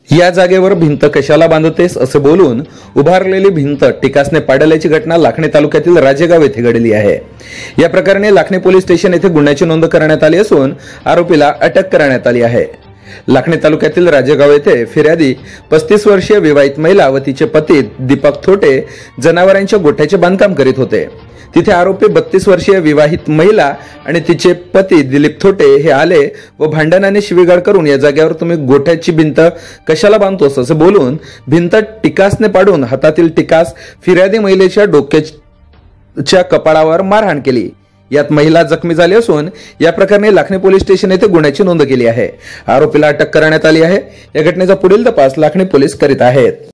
या जागेवर भिंत कशाला बांधतेस असे बोलून उभारलेली भिंत टिकासने पाडल्याची घटना लाखणी तालुक्यातील राजेगाव येथे घडली आहे। या प्रकरणी लाखणी पोलीस स्टेशन येथे गुन्ह्याची नोंद करण्यात आली असून आरोपीला अटक करण्यात आली आहे। लाखणी तालुक्यातील राजेगाव येथे फिर्यादी 35 वर्षीय विवाहित महिला व तिचे पती दीपक थोटे जनावरांच्या गोठ्याचे बांधकाम करीत होते। तिथे आरोपी 32 वर्षीय विवाहित महिला आणि तिचे पती दिलीप थोटे हे आले व भांडणाने शिवीगाळ करून या जागेवर तुम्ही गोठ्याची भिंत कशाला बांधतोस असे बोलून भिंत टिकासने पाडून हातातील टिकास फिर्यादी महिलेच्या डोक्याच्या कपाळावर मारहाण केली। यात महिला जखमी झाली असून या प्रकरणी लाखणी पोलीस स्टेशन येथे गुन्ह्याची नोंद केली आहे। आरोपीला अटक करण्यात आली आहे। या घटनेचा पुढील तपास लाखणी पोलीस करीत आहेत।